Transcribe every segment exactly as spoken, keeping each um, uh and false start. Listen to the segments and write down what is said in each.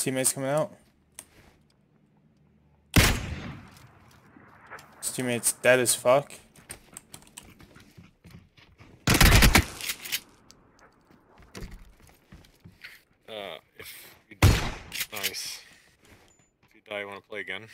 teammate's coming out. His teammate's dead as fuck. Uh, if you nice. If you die, you want to play again?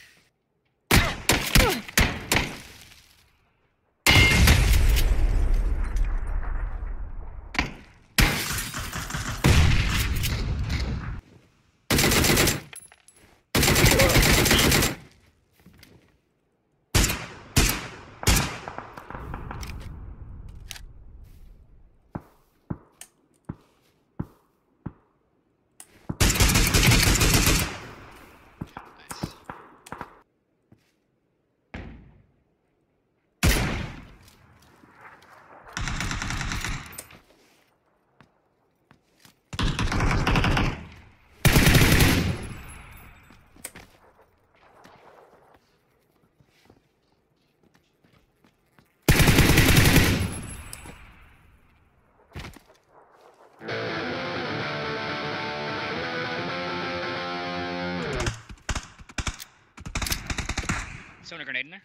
Throwing a grenade in there.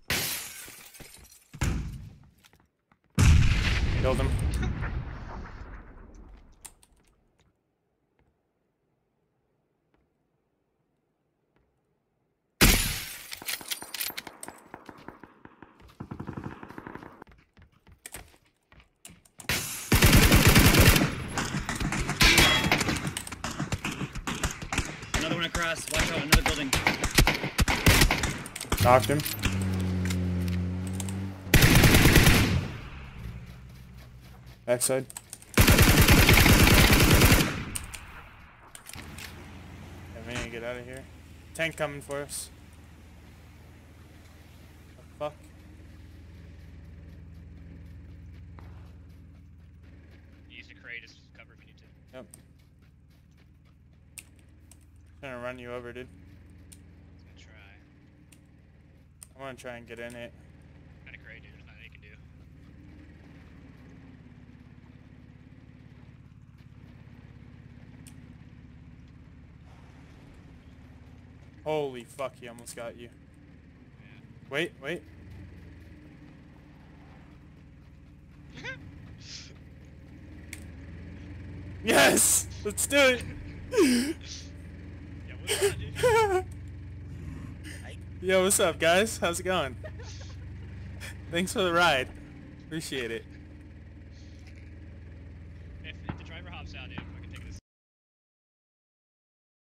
Killed him. Another one across. Watch out, another building. Knocked him. Backside. Yeah, we need to get out of here. Tank coming for us. What the fuck? Use the crate as cover if you need to. Yep. Trying to run you over, dude. I'm gonna try. I want to try and get in it. Got a crate, dude. There's nothing you can do. Holy fuck, he almost got you. Yeah. Wait, wait. Yes! Let's do it! Yeah, what's that, dude? Yo, what's up, guys? How's it going? Thanks for the ride. Appreciate it. If, if the driver hops out, dude.